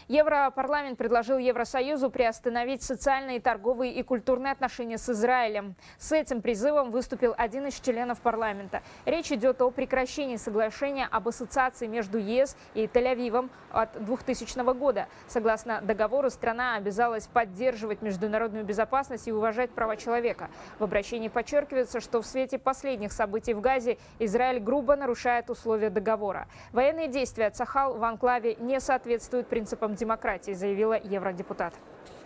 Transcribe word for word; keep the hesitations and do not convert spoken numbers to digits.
Европарламент предложил Евросоюзу приостановить социальные, торговые и культурные отношения с Израилем. С этим призывом выступил один из членов парламента. Речь идет о прекращении соглашения об ассоциации между ЕС и Тель-Авивом от двухтысячного года. Согласно договору, страна обязалась поддерживать международную безопасность и уважать права человека. В обращении подчеркивается, что в свете последних событий в Газе Израиль грубо нарушает условия договора. Военные действия Цахал в анклаве не соответствуют принципам демократии, заявила евродепутат.